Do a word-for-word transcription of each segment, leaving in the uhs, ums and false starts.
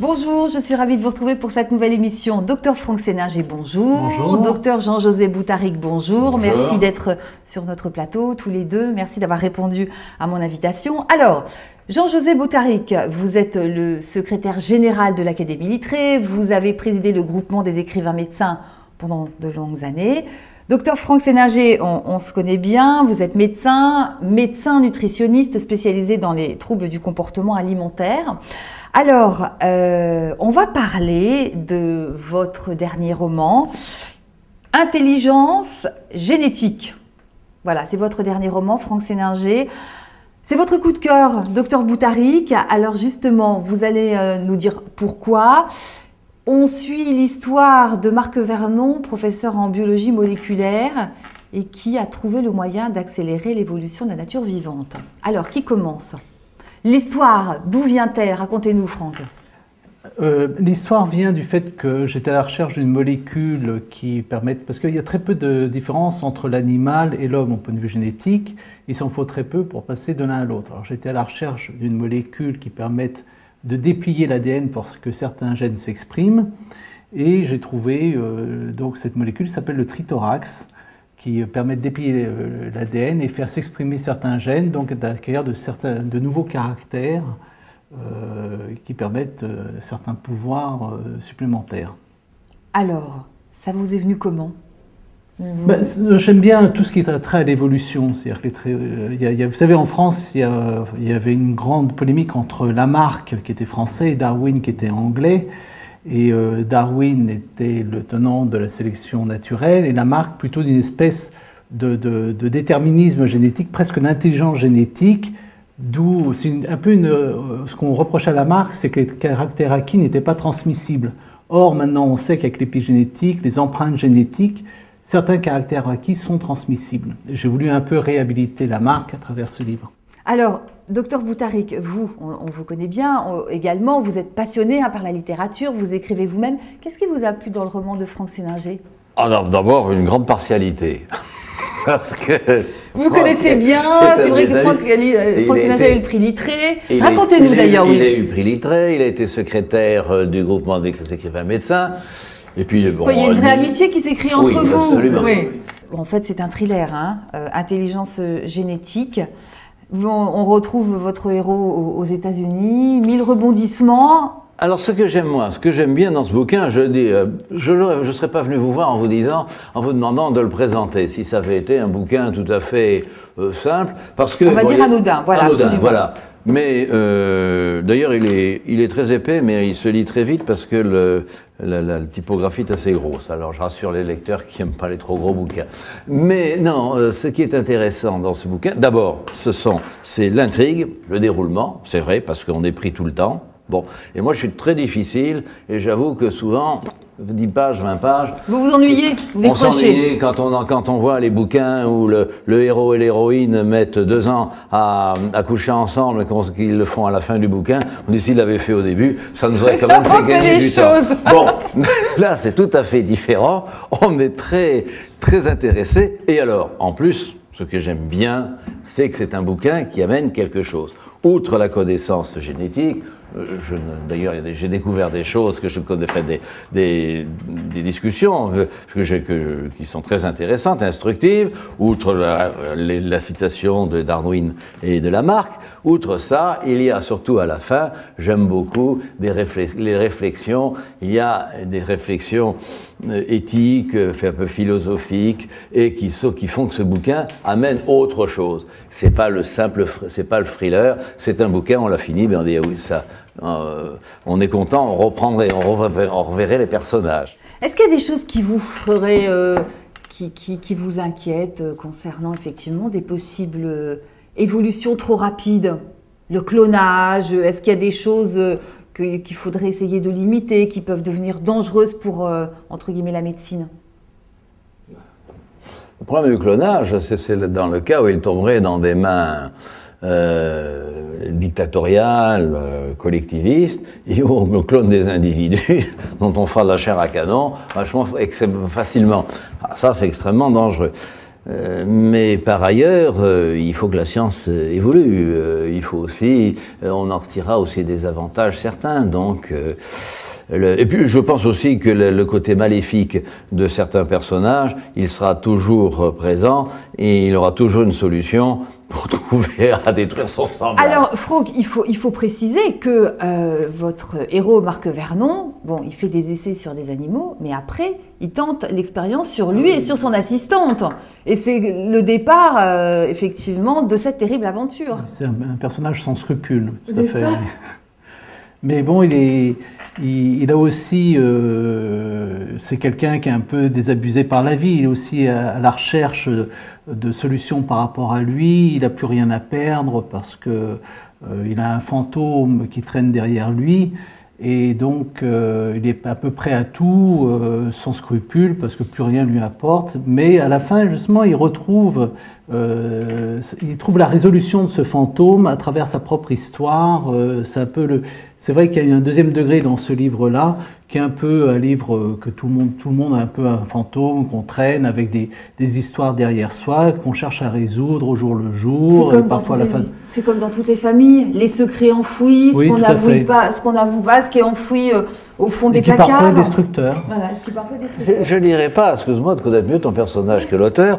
Bonjour, je suis ravie de vous retrouver pour cette nouvelle émission. Docteur Franck Séninger, bonjour. Bonjour. Docteur Jean-José Boutaric, bonjour. Bonjour. Merci d'être sur notre plateau, tous les deux. Merci d'avoir répondu à mon invitation. Alors, Jean-José Boutaric, vous êtes le secrétaire général de l'Académie Littré. Vous avez présidé le groupement des écrivains médecins pendant de longues années. Docteur Franck Séninger, on, on se connaît bien. Vous êtes médecin, médecin nutritionniste spécialisé dans les troubles du comportement alimentaire. Alors, euh, on va parler de votre dernier roman, Intelligence génétique. Voilà, c'est votre dernier roman, Franck Séninger. C'est votre coup de cœur, docteur Boutaric. Alors justement, vous allez euh, nous dire pourquoi. On suit l'histoire de Marc Vernon, professeur en biologie moléculaire, et qui a trouvé le moyen d'accélérer l'évolution de la nature vivante. Alors, qui commence ? L'histoire, d'où vient-elle? Racontez-nous, Franck. Euh, L'histoire vient du fait que j'étais à la recherche d'une molécule qui permette... Parce qu'il y a très peu de différence entre l'animal et l'homme au point de vue génétique. Il s'en faut très peu pour passer de l'un à l'autre. Alors j'étais à la recherche d'une molécule qui permette de déplier l'A D N pour que certains gènes s'expriment. Et j'ai trouvé... Euh, donc cette molécule s'appelle le trithorax, qui permet de déplier l'A D N et faire s'exprimer certains gènes, donc d'acquérir de, certains, de nouveaux caractères euh, qui permettent euh, certains pouvoirs euh, supplémentaires. Alors, ça vous est venu comment? Vous... Ben, j'aime bien tout ce qui est trait à l'évolution. C'est-à-dire que les traits, euh, y a, y a, vous savez, en France, il y, a, y avait une grande polémique entre Lamarck, qui était français, et Darwin, qui était anglais. Et euh, Darwin était le tenant de la sélection naturelle et Lamarck plutôt d'une espèce de, de, de déterminisme génétique, presque d'intelligence génétique, d'où c'est un peu une, euh, ce qu'on reproche à Lamarck, c'est que les caractères acquis n'étaient pas transmissibles. Or, maintenant, on sait qu'avec l'épigénétique, les empreintes génétiques, certains caractères acquis sont transmissibles. J'ai voulu un peu réhabiliter Lamarck à travers ce livre. Alors, docteur Boutaric, vous, on, on vous connaît bien on, également, vous êtes passionné hein, par la littérature, vous écrivez vous-même. Qu'est-ce qui vous a plu dans le roman de Franck Séninger? Alors, d'abord, une grande partialité. Parce que vous Franck connaissez bien, c'est vrai que Franck, euh, Franck Séninger a eu le prix Littré. Racontez-nous d'ailleurs. Il oui. a eu le prix Littré, il a été secrétaire du groupement des écrivains médecins. Et puis, bon, il y a une vraie amitié qui s'écrit entre oui, vous. Absolument. Oui. En fait, c'est un thriller, hein, euh, Intelligence génétique. On retrouve votre héros aux États-Unis, mille rebondissements. Alors, ce que j'aime moi, ce que j'aime bien dans ce bouquin, je dis, euh, je ne serais pas venu vous voir en vous disant, en vous demandant de le présenter, si ça avait été un bouquin tout à fait euh, simple, parce que... On va bon, dire anodin, voilà. Anodin, absolument. voilà. Mais euh, d'ailleurs, il est, il est très épais, mais il se lit très vite parce que le, la, la, la typographie est assez grosse. Alors, je rassure les lecteurs qui n'aiment pas les trop gros bouquins. Mais non, euh, ce qui est intéressant dans ce bouquin, d'abord, ce sont, c'est l'intrigue, le déroulement, c'est vrai, parce qu'on est pris tout le temps. Bon, et moi, je suis très difficile, et j'avoue que souvent... dix pages, vingt pages. Vous vous ennuyez, vous décrochez. On s'ennuie quand on, quand on voit les bouquins où le, le héros et l'héroïne mettent deux ans à, à coucher ensemble et qu'ils le font à la fin du bouquin. On dit s'ils l'avaient fait au début, ça nous aurait quand même fait gagner du choses. temps. Bon, là c'est tout à fait différent. On est très, très intéressé. Et alors, en plus, ce que j'aime bien, c'est que c'est un bouquin qui amène quelque chose. Outre la connaissance génétique, Je, d'ailleurs, j'ai découvert des choses que je connais, fait des, des, des discussions que j'ai, que, qui sont très intéressantes, instructives, outre la, la, la citation de Darwin et de Lamarck. Outre ça, il y a surtout à la fin, j'aime beaucoup des réflex, les réflexions, il y a des réflexions éthiques, un peu philosophiques, et qui, qui font que ce bouquin amène autre chose. C'est pas le simple, c'est pas le thriller, c'est un bouquin, on l'a fini, mais on dit, ah oui, ça, euh, on est content, on reprendrait, on reverrait, on reverrait les personnages. Est-ce qu'il y a des choses qui vous feraient, euh, qui, qui, qui vous inquiètent euh, concernant effectivement des possibles euh, évolutions trop rapides? Le clonage, est-ce qu'il y a des choses euh, que, qu'il faudrait essayer de limiter, qui peuvent devenir dangereuses pour, euh, entre guillemets, la médecine? Le problème du clonage, c'est, c'est dans le cas où il tomberait dans des mains euh, dictatoriales, euh, collectivistes, et où on clone des individus dont on fera de la chair à canon, vachement facilement. Ah, ça, c'est extrêmement dangereux. Euh, mais par ailleurs, euh, il faut que la science évolue. Euh, il faut aussi, euh, on en retirera aussi des avantages certains. Donc, euh, le, et puis je pense aussi que le, le côté maléfique de certains personnages, il sera toujours présent et il aura toujours une solution pour trouver à détruire son semblable. Alors, Franck, il faut, il faut préciser que euh, votre héros, Marc Vernon, bon, il fait des essais sur des animaux, mais après, il tente l'expérience sur lui et sur son assistante. Et c'est le départ, euh, effectivement, de cette terrible aventure. C'est un, un personnage sans scrupules, tout à N'est-ce fait. pas ? Mais bon, il est, il, il a aussi, euh, c'est quelqu'un qui est un peu désabusé par la vie. Il est aussi à, à la recherche de solutions par rapport à lui. Il n'a plus rien à perdre parce que euh, il a un fantôme qui traîne derrière lui. Et donc, euh, il est à peu près à tout, euh, sans scrupule, parce que plus rien lui importe. Mais à la fin, justement, il retrouve, euh, il trouve la résolution de ce fantôme à travers sa propre histoire. Euh, c'est un peu le, c'est vrai qu'il y a un deuxième degré dans ce livre-là, qui est un peu un livre que tout le monde, tout le monde a un peu un fantôme qu'on traîne avec des, des histoires derrière soi, qu'on cherche à résoudre au jour le jour. C'est comme, parfois la phase... comme dans toutes les familles, les secrets enfouis, oui, ce qu'on n'avoue pas, ce qu'on n'avoue pas, ce qui est enfoui euh, au fond des et qui placards. Parfois est destructeur. Voilà, ce qui est parfois destructeur. Je ne dirais pas, excuse-moi de connaître mieux ton personnage que l'auteur,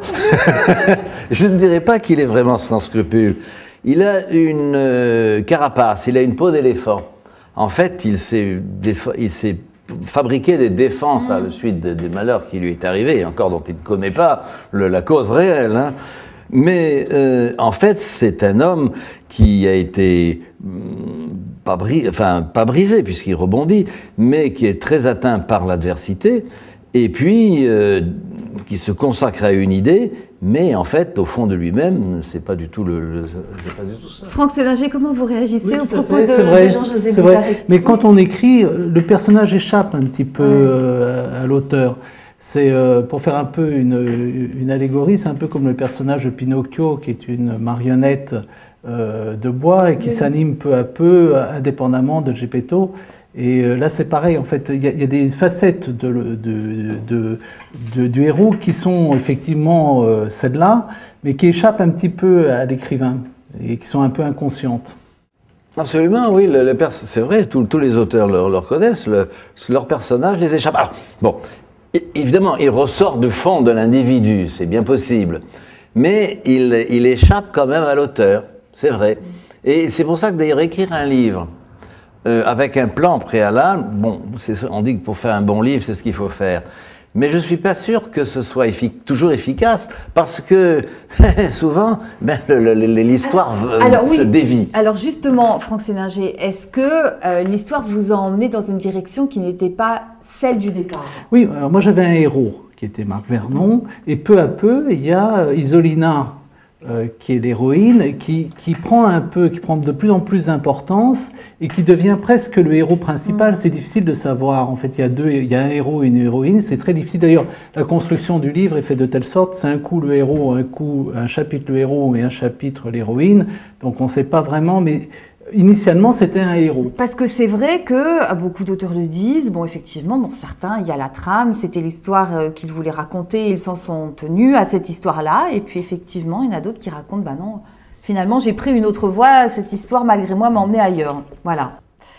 je ne dirais pas qu'il est vraiment sans scrupule. Il a une euh, carapace, il a une peau d'éléphant. En fait, il s'est il s'est fabriquer des défenses mmh. à la suite des, des malheurs qui lui est arrivé, encore dont il ne connaît pas le, la cause réelle. Hein. Mais euh, en fait, c'est un homme qui a été hum, pas, bris, enfin, pas brisé, puisqu'il rebondit, mais qui est très atteint par l'adversité, et puis euh, qui se consacre à une idée, mais en fait, au fond de lui-même, c'est pas du tout le, le c'est pas du tout ça. Franck Séninger, comment vous réagissez oui, au propos fait, de, vrai, de Jean-José Boutaric ? C'est vrai. Mais quand on écrit, le personnage échappe un petit peu ouais. euh, à l'auteur. C'est euh, pour faire un peu une, une allégorie, c'est un peu comme le personnage de Pinocchio, qui est une marionnette euh, de bois et qui oui. s'anime peu à peu, indépendamment de Geppetto. Et là, c'est pareil, en fait, il y, y a des facettes de, de, de, de, du héros qui sont effectivement euh, celles-là, mais qui échappent un petit peu à l'écrivain et qui sont un peu inconscientes. Absolument, oui, le, le c'est vrai, tous, tous les auteurs le, le reconnaissent, le, leurs personnages les échappent. Alors, bon, évidemment, il ressort du fond de l'individu, c'est bien possible, mais il, il échappe quand même à l'auteur, c'est vrai. Et c'est pour ça que d'ailleurs, écrire un livre, Euh, avec un plan préalable, bon, on dit que pour faire un bon livre, c'est ce qu'il faut faire. Mais je ne suis pas sûr que ce soit effic- toujours efficace, parce que souvent, ben, l'histoire alors, se oui. dévie. Alors justement, Franck Séninger, est-ce que euh, l'histoire vous a emmené dans une direction qui n'était pas celle du départ ? Oui, alors moi j'avais un héros qui était Marc Vernon, et peu à peu, il y a Isolina, Euh, qui est l'héroïne, qui, qui prend un peu, qui prend de plus en plus d'importance et qui devient presque le héros principal. Mmh. C'est difficile de savoir. En fait, il y a deux, il y a un héros et une héroïne. C'est très difficile. D'ailleurs, la construction du livre est faite de telle sorte, c'est un coup le héros, un coup un chapitre le héros et un chapitre l'héroïne. Donc, on ne sait pas vraiment, mais initialement, c'était un héros. Parce que c'est vrai que beaucoup d'auteurs le disent. Bon, effectivement, bon, certains, il y a la trame, c'était l'histoire qu'ils voulaient raconter, ils s'en sont tenus à cette histoire-là. Et puis, effectivement, il y en a d'autres qui racontent, bah non, finalement, j'ai pris une autre voie, cette histoire, malgré moi, m'a emmené ailleurs. Voilà.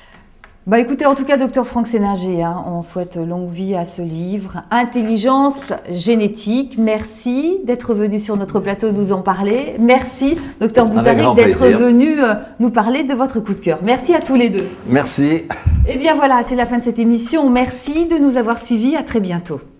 Bah écoutez, en tout cas, docteur Franck Séninger, hein, on souhaite longue vie à ce livre. Intelligence génétique, merci d'être venu sur notre plateau nous en parler. Merci, docteur Boutaric, d'être venu euh, nous parler de votre coup de cœur. Merci à tous les deux. Merci. Et bien voilà, c'est la fin de cette émission. Merci de nous avoir suivis. À très bientôt.